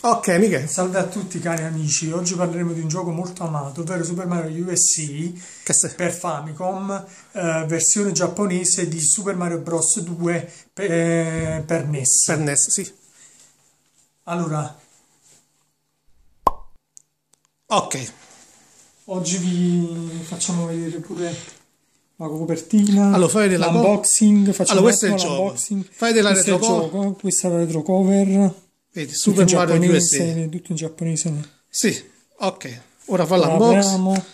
Ok, Michele. Salve a tutti cari amici, oggi parleremo di un gioco molto amato, ovvero Super Mario USA per Famicom, versione giapponese di Super Mario Bros. 2 per NES. Per NES, sì. Allora, ok. Oggi vi facciamo vedere pure la copertina, allora, fai l'unboxing, facciamo questo è il gioco. Fai della retro questa è la retro cover. Vedi, Super Mario USA. Tutto in giapponese. Sì, ok. Ora fa l'unboxing.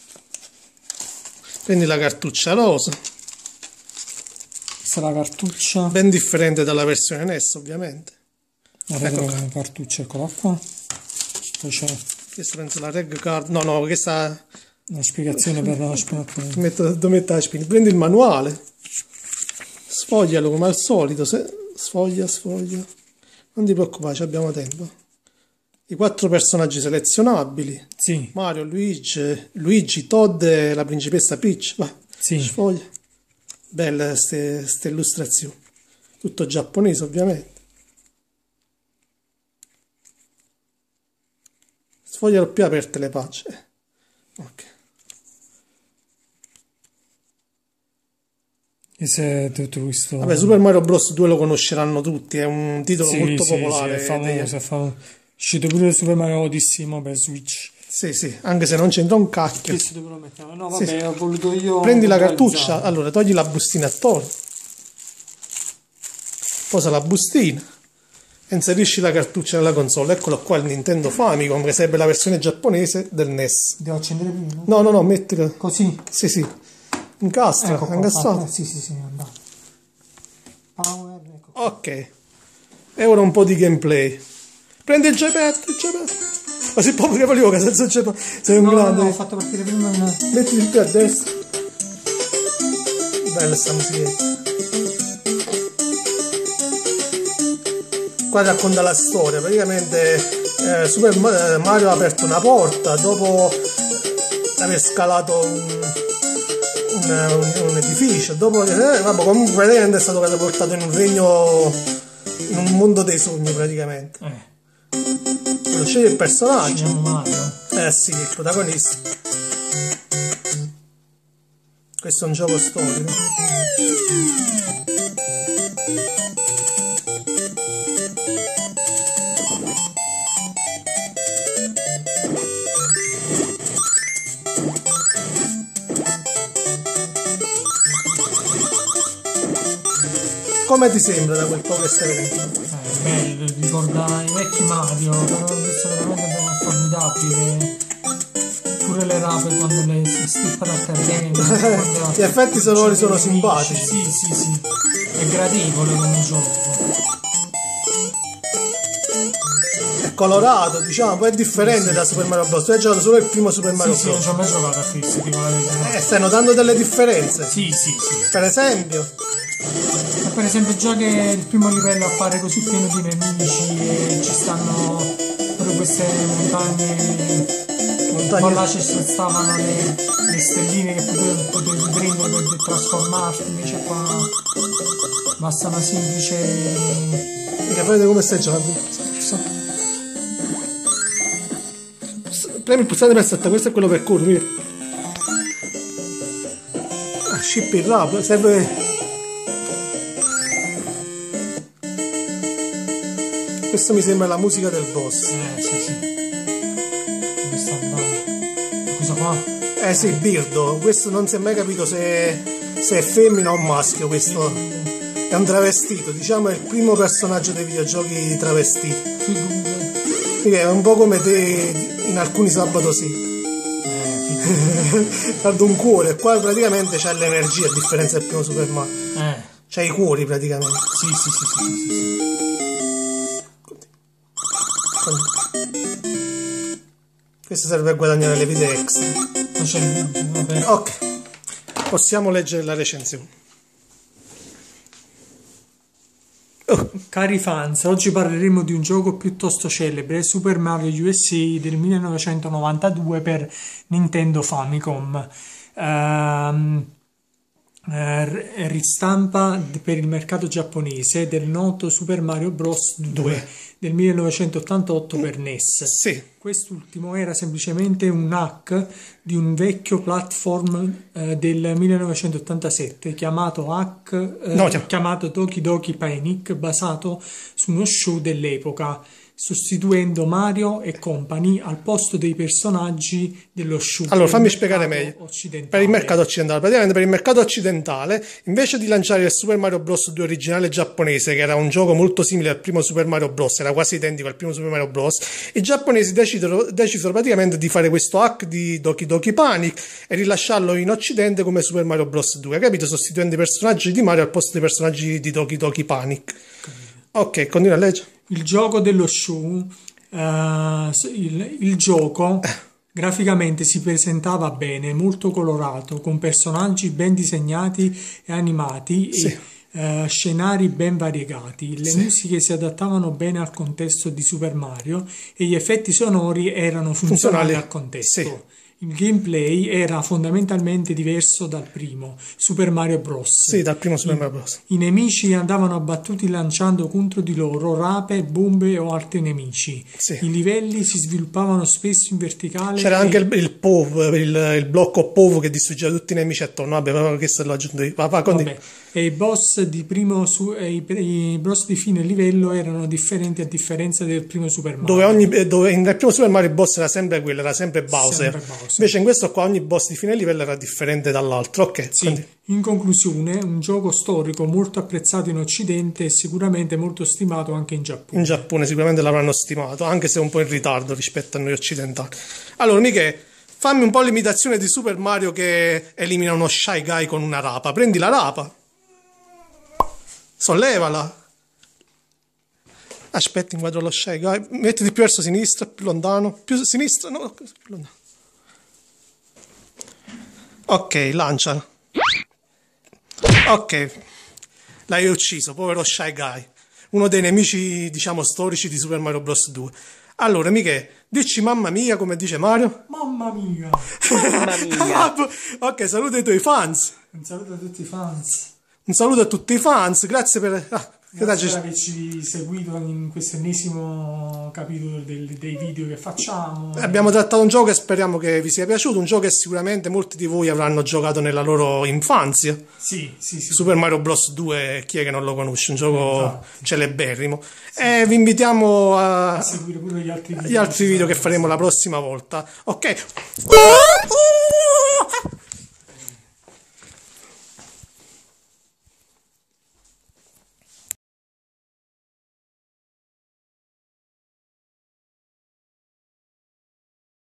Prendi la cartuccia rosa. Questa è la cartuccia. Ben differente dalla versione NES, ovviamente. La cartuccia, eccola qua. Poi c'è. Questa penso la reg card. No, questa. Una spiegazione per la spinatura. Dove mettere la spina. Prendi il manuale. Sfoglialo come al solito. Sfoglia. Non ti preoccupare, abbiamo tempo. I 4 personaggi selezionabili. Sì. Mario, Luigi, Todd e la principessa Peach. Va. Sì. Sfoglia. Belle queste illustrazioni. Tutto giapponese, ovviamente. Sfoglialo più aperte le pagine. Ok. Vabbè, Super Mario Bros. 2 lo conosceranno tutti, è un titolo molto popolare. Sì, è famoso. Uscito pure Super Mario Odyssey per Switch. Sì, anche se non c'entra un cacchio. Questo dove lo mettiamo? No, vabbè, sì. Ho voluto io. Prendi la cartuccia, allora togli la bustina attorno. Posa la bustina. Inserisci la cartuccia nella console. Eccolo qua il Nintendo Famicom, che sarebbe la versione giapponese del NES. Devo accendere prima? No, mettila. Così? Sì. Incastra, incastrato. Sì, andato. Power, ecco. Ok. E ora un po' di gameplay. Prendi il joypad. Ma si può pure volevo che senza il joypad. Sei un grande. No, ho fatto partire prima. Metti il più a destra. Bella sta musichetta. Qua racconta la storia. Praticamente Super Mario ha aperto una porta dopo aver scalato un edificio, dopo comunque praticamente è stato catapultato in un regno, in un mondo dei sogni praticamente. Allora, scegli il personaggio. Mario. Sì, il protagonista. Questo è un gioco storico. Come ti sembra da quel po' che stai vedendo? Bello, ricorda i vecchi Mario, però questo veramente formidabile. Pure le rape quando le si stippano a terreno. Gli effetti sonori sono simpatici. Sì. È gradevole come gioco. È colorato, diciamo, poi è differente da Super Mario Bros. Tu hai giocato solo il primo Super Mario Bros. Sì, non ci ho mai giocato a questo, dico la verità. Stai notando delle differenze? Sì. Per esempio? Per esempio già che il primo livello appare così pieno di nemici e ci stanno pure queste montagne. Poi là ci stavano le stelline che potevi prendere per trasformarti, invece qua basta una semplice. E vedete come stai giocando? Premi il pulsante per saltare, questo è quello per correre. Ship il rap, serve. Questo mi sembra la musica del boss. Sì. Questa cosa qua? Sì, Birdo. Questo non si è mai capito se è femmina o maschio. Questo è un travestito. Diciamo è il primo personaggio dei videogiochi travestito. Quindi è un po' come te in alcuni sabato sì. Guarda un cuore. Qua praticamente c'è l'energia a differenza del primo Super Mario. C'è i cuori praticamente. Sì. Questo serve a guadagnare le vite extra. Vabbè. Ok, possiamo leggere la recensione. Cari fans, oggi parleremo di un gioco piuttosto celebre, Super Mario USA del 1992 per Nintendo Famicom. Ristampa per il mercato giapponese del noto Super Mario Bros. 2 del 1988 per NES. Sì. Quest'ultimo era semplicemente un hack di un vecchio platform del 1987 chiamato Doki Doki Panic, basato su uno show dell'epoca, sostituendo Mario e compagni al posto dei personaggi dello show. Allora, fammi spiegare meglio. Per il mercato occidentale, praticamente per il mercato occidentale, invece di lanciare il Super Mario Bros. 2 originale giapponese, che era un gioco molto simile al primo Super Mario Bros., era quasi identico al primo Super Mario Bros., i giapponesi decisero praticamente di fare questo hack di Doki Doki Panic e rilasciarlo in occidente come Super Mario Bros. 2, capito? Sostituendo i personaggi di Mario al posto dei personaggi di Doki Doki Panic. Ok, continua a leggere. Il gioco dello show, il gioco graficamente si presentava bene, molto colorato, con personaggi ben disegnati e animati, Sì. e scenari ben variegati. Le musiche si adattavano bene al contesto di Super Mario e gli effetti sonori erano funzionali al contesto. Sì. Il gameplay era fondamentalmente diverso dal primo Super Mario Bros. Sì, dal primo Super Mario Bros. I nemici andavano abbattuti lanciando contro di loro rape, bombe o altri nemici. Sì. I livelli si sviluppavano spesso in verticale. C'era anche il POV, il blocco POV che distruggeva tutti i nemici attorno. Vabbè, questo l'ho aggiunto io. Vabbè. E i boss di i boss di fine livello erano differenti a differenza del primo Super Mario. Dove nel primo Super Mario il boss era sempre quello, era sempre Bowser. Sempre Bowser. Invece in questo qua ogni boss di fine livello era differente dall'altro. Ok, sì. In conclusione, un gioco storico molto apprezzato in Occidente e sicuramente molto stimato anche in Giappone. In Giappone sicuramente l'avranno stimato, anche se un po' in ritardo rispetto a noi occidentali. Allora, Michele, fammi un po' l'imitazione di Super Mario che elimina uno Shy Guy con una rapa. Prendi la rapa. Sollevala. Aspetta, inquadro lo Shy Guy. Mettiti più verso sinistra, più lontano. Più sinistra, no, più lontano. Ok, lancia. Ok, l'hai ucciso, povero Shy Guy. Uno dei nemici, diciamo, storici di Super Mario Bros. 2. Allora, Michele, dici mamma mia come dice Mario? Mamma mia! Mamma mia! Ok, saluta i tuoi fans. Un saluto a tutti i fans. Un saluto a tutti i fans, grazie per... Grazie per averci seguito in questo ennesimo capitolo dei video che facciamo. Abbiamo trattato un gioco che speriamo che vi sia piaciuto, un gioco che sicuramente molti di voi avranno giocato nella loro infanzia. Sì. Super Mario Bros. 2, chi è che non lo conosce? Un gioco celeberrimo. E vi invitiamo a seguire pure gli altri video che faremo la prossima volta. Ok.